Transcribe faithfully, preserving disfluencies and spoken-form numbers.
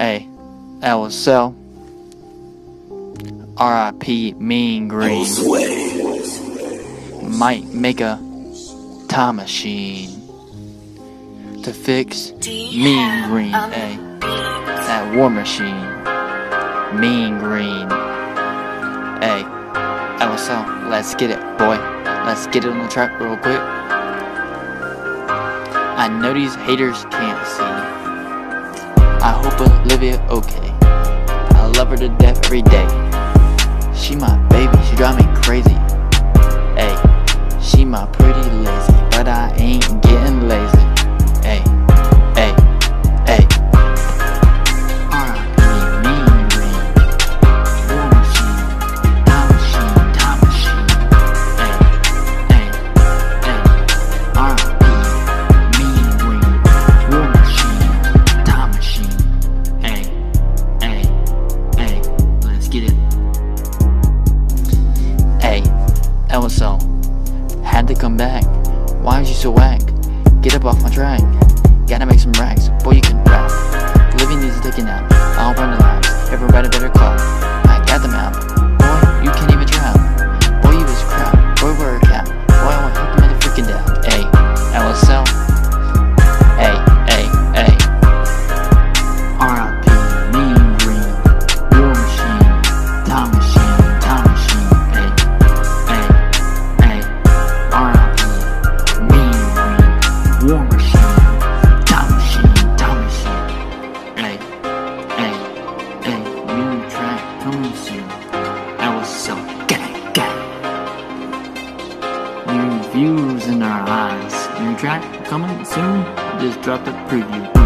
Hey, that was so. R I P Mean Green. Might make a time machine to fix Mean Green. Hey, that war machine. Mean Green. Hey, that was so. Let's get it, boy. Let's get it on the track real quick. I know these haters can't see. I hope Olivia okay. I love her to death every day. She my baby, she drive me crazy. Hey, she my pretty lazy, but I ain't getting lazy. Hey, hey, hey. R I P Mean Green. War machine, time machine, time machine. Hey, hey, hey. R I P Mean Green. War machine, time machine. Hey, hey, hey. Let's get it. Hey, that was so. Had to come back. Why is you so whack? Get up off my track. Gotta make some racks. Boy, you can rap. Living needs to take a nap. I'll run the laps. Everybody better clap. I got the map. Boy, you can't even trap. Boy, you was crap. Boy, wear a cap. Boy, I want to help the motherfucking dap. Hey, that was so. Hey, hey, hey. R I P Mean Green. War machine. Time machine. Time machine. Hey, hey, hey. R I P Mean Green. War machine. Time machine. Time machine. Hey, hey, hey. New track coming soon. That was so. Gang, gang. New views in our eyes. New track coming soon. Just dropped a preview.